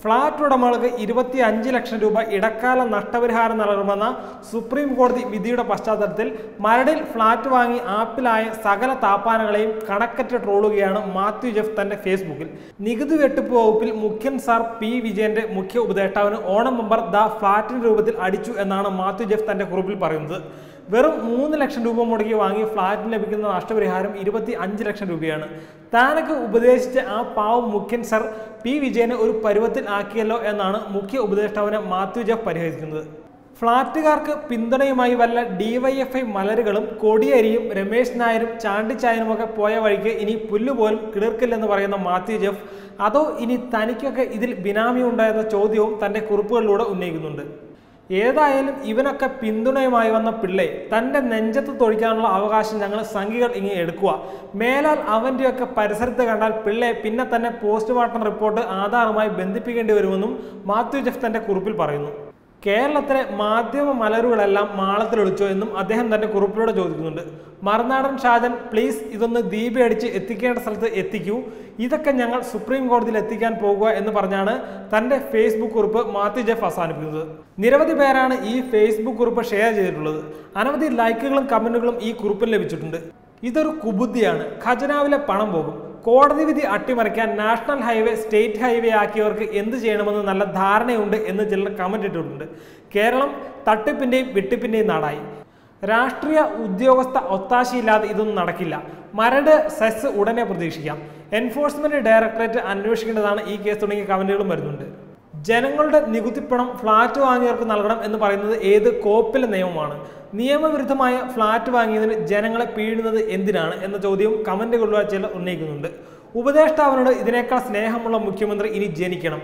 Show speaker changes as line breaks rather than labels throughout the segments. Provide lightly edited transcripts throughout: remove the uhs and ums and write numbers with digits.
Flat ഉടമകൾക്ക് 25 ലക്ഷം രൂപ ഇടക്കാല നഷ്ടപരിഹാരം നൽകണമെന്ന സുപ്രീം കോടതി വിധിയുടെ പശ്ചാത്തലത്തിൽ മരടിൽ ഫ്ളാറ്റ് വാങ്ങി ആപ്പിലായ സകല താപ്പാനകളെയും കണക്കറ്റ് ട്രോളുകയാണ് മാത്യു ജെഫ് തന്റെ ഫേസ്ബുക്കിൽ. നികുതി വെട്ടിപ്പ് വകുപ്പിൽ മുഖ്യൻ സാർ പി വിജയന്റെ മുഖ്യ ഉപദേഷ്ടാവിന് ഓണം മെമ്പർ ഫ്ളാറ്റിന്റെ രൂപത്തിൽ അടിച്ചു എന്നാണ് മാത്യു ജെഫ് തന്റെ കുറിപ്പിൽ പറയുന്നത്. വെറും 3 ലക്ഷം രൂപ മുടക്കി വാങ്ങി ഫ്ളാറ്റിന് ലഭിക്കുന്ന നഷ്ടപരിഹാരം 25 ലക്ഷം രൂപയാണ്. താനൊക്കെ ഉപദേശിച്ച ആ പാവം മുഖ്യൻ സർ പി വിജയനെ ഒരു പരുവത്തിൽ ആക്കിയല്ലോ എന്നാണ് മുഖ്യ ഉപദേഷ്ടാവിനെ മാത്യു ജെഫ് പരിഹസിക്കുന്നത്. ഫ്ളാറ്റുകാർക്ക് പിന്തുണയുമായി വല്ല DYFI മലരുകളും കൊടിയേരിയും രമേശ് നായരും ചാണ്ടിച്ചായനുമൊക്കെ പോയ വഴിക്ക് ഇനി പുല്ലുപോലും കിളിർക്കില്ലെന്ന് പറയുന്ന മാത്യു ജെഫ് അതോ ഇനി തനിക്കൊക്കെ ഇതിൽ ബിനാമി ഉണ്ടായെന്ന ചോദ്യവും തന്റെ കുറിപ്പുകളിലൂടെ ഉന്നയിക്കുന്നുണ്ട്. ഏതായാലും ഇവനൊക്കെ പിന്തുണയുമായി വന്ന പിള്ളയെ തൻ്റെ നെഞ്ചത്ത് തൊഴിക്കാനുള്ള അവകാശം ഞങ്ങൾ സംഘികൾ ഇങ്ങനെ എടുക്കുക. മേലാൽ അവൻ്റെയൊക്കെ പരിസരത്ത് കണ്ടാൽ പിള്ളയെ പിന്നെ തന്നെ പോസ്റ്റ്മോർട്ടം റിപ്പോർട്ട് ആധാറുമായി ബന്ധിപ്പിക്കേണ്ടി വരുമെന്നും മാത്യു ജെഫ് തൻ്റെ കുറിപ്പിൽ പറയുന്നു. കേരളത്തിലെ മാധ്യമ മലരുകളെല്ലാം മാളത്തിലൊളിച്ചോ എന്നും അദ്ദേഹം തന്റെ കുറിപ്പിലൂടെ ചോദിക്കുന്നുണ്ട്. മറുനാടൻ ഷാജൻ പ്ലീസ് ഇതൊന്ന് ദീപ അടിച്ച് എത്തിക്കേണ്ട സ്ഥലത്ത് എത്തിക്കൂ, ഇതൊക്കെ ഞങ്ങൾ സുപ്രീം കോടതിയിൽ എത്തിക്കാൻ പോകുക എന്ന് പറഞ്ഞാണ് തന്റെ ഫേസ്ബുക്ക് കുറിപ്പ് മാത്യു ജെഫ് അവസാനിപ്പിക്കുന്നത്. നിരവധി പേരാണ് ഈ ഫേസ്ബുക്ക് കുറിപ്പ് ഷെയർ ചെയ്തിട്ടുള്ളത്. അനവധി ലൈക്കുകളും കമന്റുകളും ഈ കുറിപ്പിൽ ലഭിച്ചിട്ടുണ്ട്. ഇതൊരു കുബുദ്ധിയാണ്, ഖജനാവിലെ പണം പോകും. കോടതി വിധി അട്ടിമറിക്കാൻ നാഷണൽ ഹൈവേ സ്റ്റേറ്റ് ഹൈവേ ആക്കിയവർക്ക് എന്ത് ചെയ്യണമെന്ന് നല്ല ധാരണയുണ്ട് എന്ന് ചിലർ കമന്റ് ഇട്ടിട്ടുണ്ട്. കേരളം തട്ടിപ്പിന്റെയും വെട്ടിപ്പിന്റെയും നാടായി. രാഷ്ട്രീയ ഉദ്യോഗസ്ഥ ഒത്താശയില്ലാതെ ഇതൊന്നും നടക്കില്ല. മരട് സെസ് ഉടനെ പ്രതീക്ഷിക്കാം. എൻഫോഴ്സ്മെന്റ് ഡയറക്ടറേറ്റ് അന്വേഷിക്കേണ്ടതാണ് ഈ കേസ് തുടങ്ങിയ കമന്റുകളും വരുന്നുണ്ട്. ജനങ്ങളുടെ നികുതിപ്പണം ഫ്ളാറ്റ് വാങ്ങിയവർക്ക് നൽകണം എന്ന് പറയുന്നത് ഏത് കോപ്പിലെ നിയമമാണ്? നിയമവിരുദ്ധമായ ഫ്ളാറ്റ് വാങ്ങിയതിന് ജനങ്ങളെ പീഴുന്നത് എന്തിനാണ് എന്ന ചോദ്യവും കമന്റുകളിലൂടെ ചിലർ ഉന്നയിക്കുന്നുണ്ട്. ഉപദേഷ്ടാവിനോട് ഇതിനേക്കാൾ സ്നേഹമുള്ള മുഖ്യമന്ത്രി ഇനി ജനിക്കണം.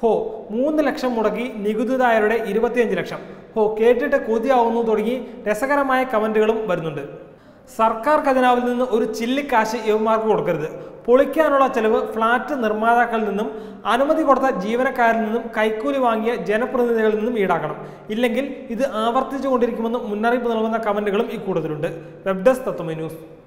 3 ലക്ഷം മുടക്കി നികുതിദായരുടെ 25 ലക്ഷം. കേട്ടിട്ട് കൊതിയാവുന്നു തുടങ്ങി രസകരമായ കമന്റുകളും വരുന്നുണ്ട്. സർക്കാർ ഖജനാവിൽ നിന്ന് ഒരു ചില്ലിക്കാശ് യുവമാർക്ക് കൊടുക്കരുത്. പൊളിക്കാനുള്ള ചെലവ് ഫ്ളാറ്റ് നിർമ്മാതാക്കളിൽ നിന്നും അനുമതി കൊടുത്ത ജീവനക്കാരിൽ നിന്നും കൈക്കൂലി വാങ്ങിയ ജനപ്രതിനിധികളിൽ നിന്നും ഈടാക്കണം. ഇല്ലെങ്കിൽ ഇത് ആവർത്തിച്ചുകൊണ്ടിരിക്കുമെന്ന് മുന്നറിയിപ്പ് നൽകുന്ന കമന്റുകളും ഇക്കൂട്ടത്തിലുണ്ട്. Web desk Tatwamayi news.